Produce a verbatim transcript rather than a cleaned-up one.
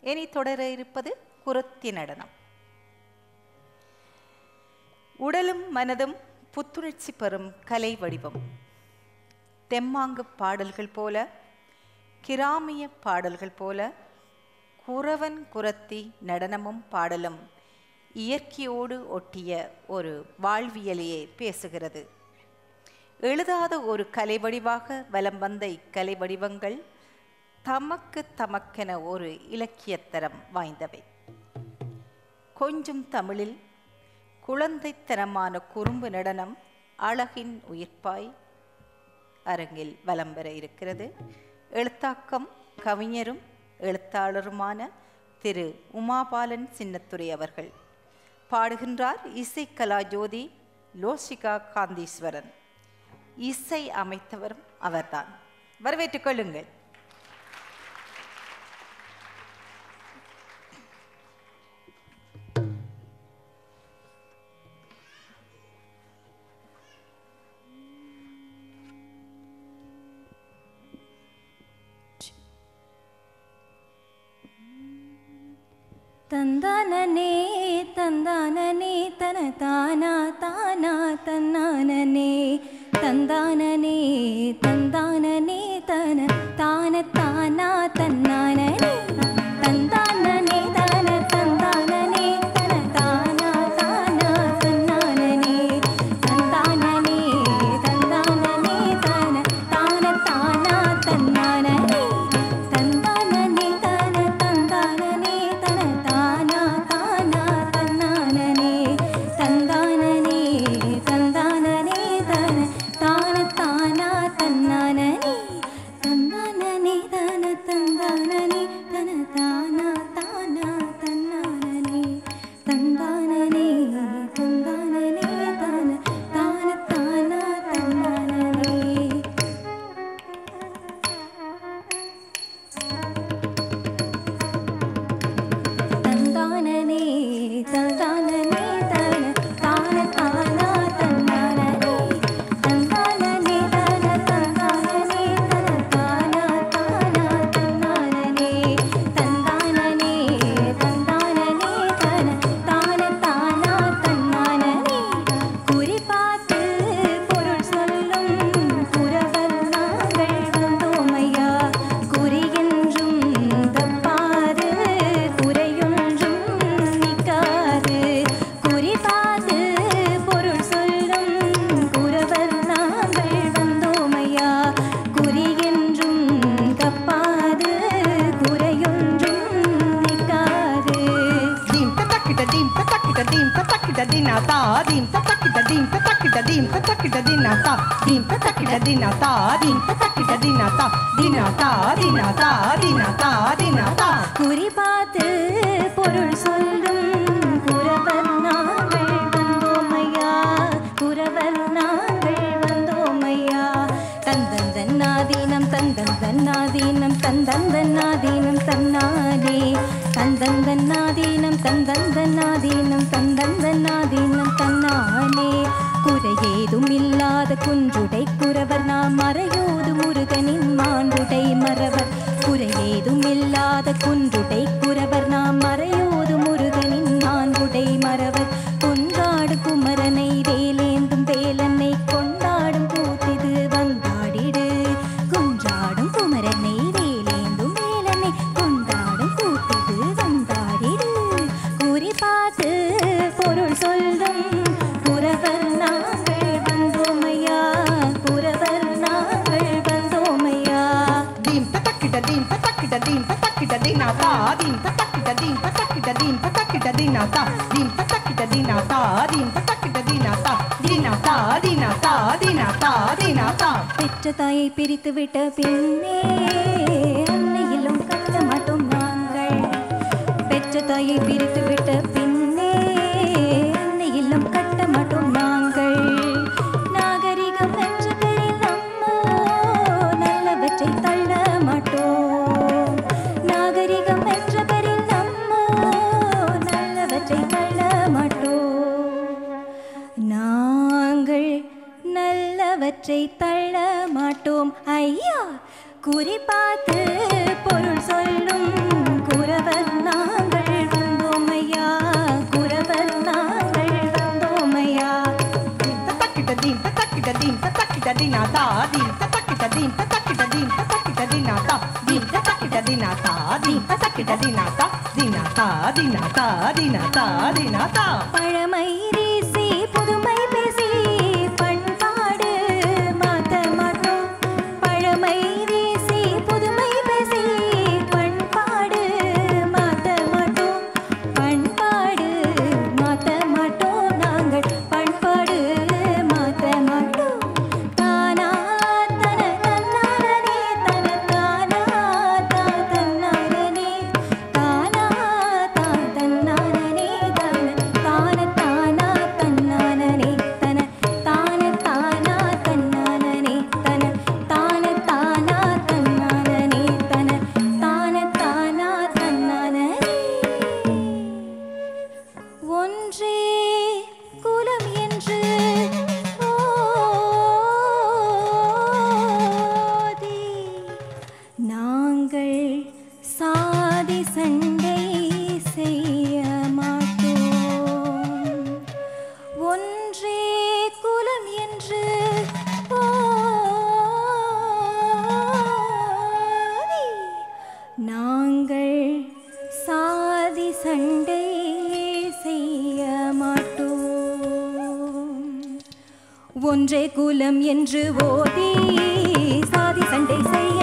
இனி தொடர இருப்பது குறத்தி நடனம். உடலும் மனதும் புத்துணர்ச்சி பெறும் கலை வடிவம். தெம்மாங்கு பாடல்கள் போல, கிராமிய பாடல்கள் போல குறவன் குறத்தி நடனமும் பாடலும் இயற்கையோடு ஒட்டிய ஒரு வாழ்வியலையே பேசுகிறது. எழுதாத ஒரு கலை வடிவாக வலம் வந்த இக்கலை வடிவங்கள் தமக்கு தமக்கென ஒரு இலக்கியத்தரம் வாய்ந்தவை. கொஞ்சம் தமிழில் குழந்தைத்தனமான குறும்பு நடனம் அழகின் உயிர்ப்பாய் அரங்கில் வலம் பெற இருக்கிறது. எழுத்தாக்கம் கவிஞரும் எழுத்தாளருமான திரு உமாபாலன் சின்னத்துரை அவர்கள். பாடுகின்றார் இசை கலாஜோதி லோஷிகா காந்தீஸ்வரன். இசை அமைத்தவரும் அவர்தான். வரவேற்றுக் கொள்ளுங்கள். தந்தானனே தந்தானனே தன தானா தானா தன்னானனே தந்தானனே தந்தானனே தன தான தானா தன்னானனே தந்தானனே தன தந்தானனே தன தானா தானா தன்னானனே தந்தானனே தந்தானனே தன தான தானா தன்னானனே தந்தானனே தன தந்தானனே தன தானா தானா தன்னானனே தந்தானனே தந்தானனே தன தான தானா தன்னானனே தந்தானனே தன தந்தானனே தன தானா தானா தன்னானனே தந்தானனே தந்தானனே தன தான தானா தன்னானனே தந்தானனே தந்தானனே தன தான தானா தன்னானனே தந்தானனே தன தந்தானனே தன தானா தானா தன்னானனே தந்தானனே தந்தானனே தன தான தானா தன்னானனே குறிபாத்து பொருள் சொல்லும் குறவர் நாங்கள் வந்தோமையா குறியென்றும் தப்பாது குறையொன்றும் நிற்காது குறிபாத்து பொருள் சொல்லும் குறவர் நாங்கள் வந்தோமையா குறியென்றும் தப்பாது குறையொன்றும் நிற்காது Dim tatakita dim tatakita dim tatakita dinata dim tatakita dim tatakita dim tatakita dinata dim tatakita dinata dim tatakita dinata dinata dinata dinata dinata குறிபாத்து பொருள் சொல்லும் குறவர் நாங்கள் வந்தோமையா குறவர் நாங்கள் வந்தோமையா தந்தன் தன்னாதீனம் தந்தன் தன்னாதீனம் தந்தன் தன்னாதீனம் தன்னானே தந்தன் தன்னாதீனம் தந்தன் தன்னாதீனம் தந்தன் தன்னாதீனம் தன்னானே குறையேதும் இல்லாத குன்றுடை குறவர் நாம் மறையோது முருகனின் மாண்புடை மறவர் குறையேதும் இல்லாத குன்றுடை குறவர் நாம் மறையோது முருகனின் மாண்புடை மறவர் கொண்டாடு குமரனை வேலேந்தும் வேலனை கொண்டாடும் கூத்திது வந்தாடிடு குன்றாடும் குமரனை வேலேந்தும் வேலனை கொண்டாடும் கூத்திது வந்தாடிடு குறிபாத்து பொருள் சொல்லும் குறவர் நாங்கள் வந்தோமையா குறவர் நாங்கள் வந்தோமையா dim tatakita dim tatakita dim tatakita dinata dim tatakita dim tatakita dim tatakita dinata dim tatakita dinata dim tatakita dinata dinata dinata dinata dinata பெற்ற தாயை பிரித்து விட்ட பின்னே அன்னையிலும் கட்ட மாட்டோம் நாங்கள் பெற்ற தாயை பிரித்து விட்ட பின்னே அன்னையிலும் கட்ட மாட்டோம் நாங்கள் நாகரிகம் என்ற பெயரில் நம்மோ நல்லவற்றை தள்ள மாட்டோம் நாகரிகம் என்ற பெயரில் நம்மோ நல்லவற்றை தள்ள மாட்டோம் நாங்கள் நல்லவற்றை தள்ள மாட்டோம் ஐயா குறிபாத்து பொருள் சொல்லும் குறவர் தக்கிட தினாத்தா தினாத்தா தினாத்தா தினாத்தா தினாத்தா பழமை வீசி புதுமை பேசி பண்பாடு மாத்த மாட்டோம் பழமை வீசி புதுமை பேசி பண்பாடு மாத்த மாட்டோம் பண்பாடு மாத்த மாட்டோம் நாங்கள் பண்பாடு மாத்த மாட்டோம் தானா தன தன்னாரனே தன தானா தா தன்னாரனே தானா தா தன்னாரனே தன தான தானா தன்னாரனே தன தான தானா தன்னாரனே தன தான தானா தன்னாரனே தன தான தானா தன்னாரனே ஒன்றே குலம் என்று ஓதி நாங்கள் சாதி சண்டை செய்ய மாட்டோம் ஒன்றே குலம் என்று ஓதி நாங்கள் சாதி சண்டை செய்ய மாட்டோம் ஒன்றே குலம் என்று ஓதி சாதி சண்டை செய்ய